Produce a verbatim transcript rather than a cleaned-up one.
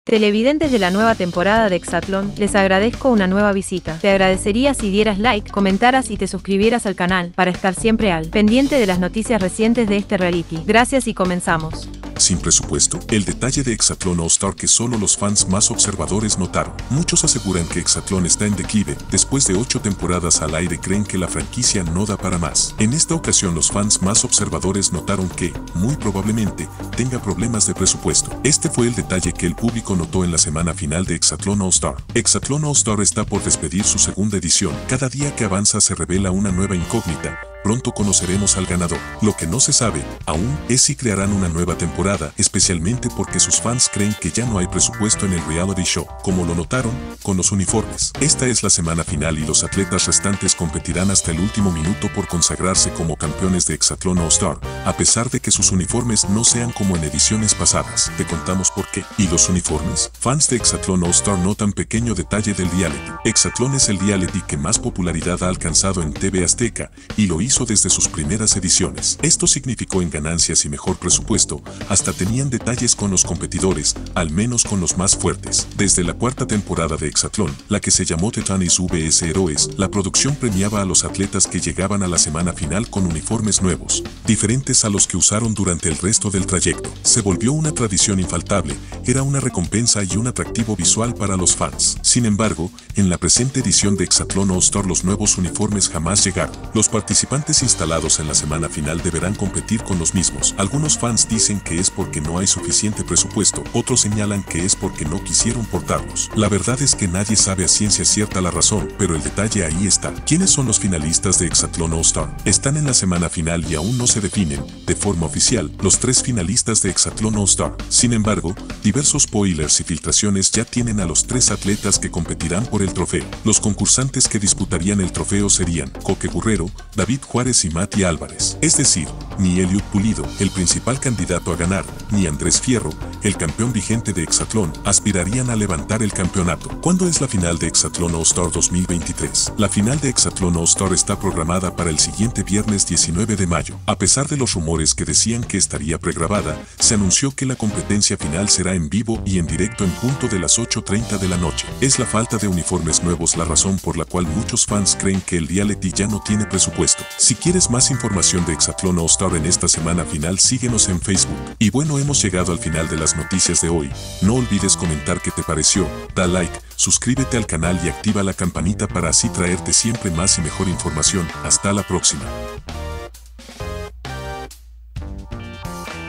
Televidentes de la nueva temporada de Exatlón, les agradezco una nueva visita. Te agradecería si dieras like, comentaras y te suscribieras al canal para estar siempre al pendiente de las noticias recientes de este reality. Gracias y comenzamos. Sin presupuesto, el detalle de Exatlón All Star que solo los fans más observadores notaron. Muchos aseguran que Exatlón está en declive. Después de ocho temporadas al aire creen que la franquicia no da para más. En esta ocasión los fans más observadores notaron que, muy probablemente, tenga problemas de presupuesto. Este fue el detalle que el público notó en la semana final de Exatlón All Star. Exatlón All Star está por despedir su segunda edición. Cada día que avanza se revela una nueva incógnita. Pronto conoceremos al ganador. Lo que no se sabe, aún, es si crearán una nueva temporada, especialmente porque sus fans creen que ya no hay presupuesto en el reality show, como lo notaron con los uniformes. Esta es la semana final y los atletas restantes competirán hasta el último minuto por consagrarse como campeones de Exatlón All Star, a pesar de que sus uniformes no sean como en ediciones pasadas. Te contamos por qué. ¿Y los uniformes? Fans de Exatlón All Star notan pequeño detalle del reality. Exatlón es el reality que más popularidad ha alcanzado en T V Azteca, y lo hizo desde sus primeras ediciones. Esto significó en ganancias y mejor presupuesto, hasta tenían detalles con los competidores, al menos con los más fuertes. Desde la cuarta temporada de Exatlón, la que se llamó Titanes versus Héroes, la producción premiaba a los atletas que llegaban a la semana final con uniformes nuevos, diferentes a los que usaron durante el resto del trayecto. Se volvió una tradición infaltable, era una recompensa y un atractivo visual para los fans. Sin embargo, en la presente edición de Exatlón All Star los nuevos uniformes jamás llegaron. Los participantes instalados en la semana final deberán competir con los mismos. Algunos fans dicen que es porque no hay suficiente presupuesto, otros señalan que es porque no quisieron portarlos. La verdad es que nadie sabe a ciencia cierta la razón, pero el detalle ahí está. ¿Quiénes son los finalistas de Exatlón All Star? Están en la semana final y aún no se definen, de forma oficial, los tres finalistas de Exatlón All Star. Sin embargo, diversos spoilers y filtraciones ya tienen a los tres atletas que competirán por el trofeo. Los concursantes que disputarían el trofeo serían Coque Gurrero, David Juárez y Mati Álvarez. Es decir, ni Eliud Pulido, el principal candidato a ganar, ni Andrés Fierro, el campeón vigente de Exatlón, aspirarían a levantar el campeonato. ¿Cuándo es la final de Exatlón All Star dos mil veintitrés? La final de Exatlón All Star está programada para el siguiente viernes diecinueve de mayo. A pesar de los rumores que decían que estaría pregrabada, se anunció que la competencia final será en vivo y en directo en punto de las ocho treinta de la noche. Es la falta de uniformes nuevos la razón por la cual muchos fans creen que el reality ya no tiene presupuesto. Si quieres más información de Exatlón All Star en esta semana final, síguenos en Facebook. Y bueno, hemos llegado al final de las noticias de hoy. No olvides comentar qué te pareció, da like, suscríbete al canal y activa la campanita para así traerte siempre más y mejor información. Hasta la próxima.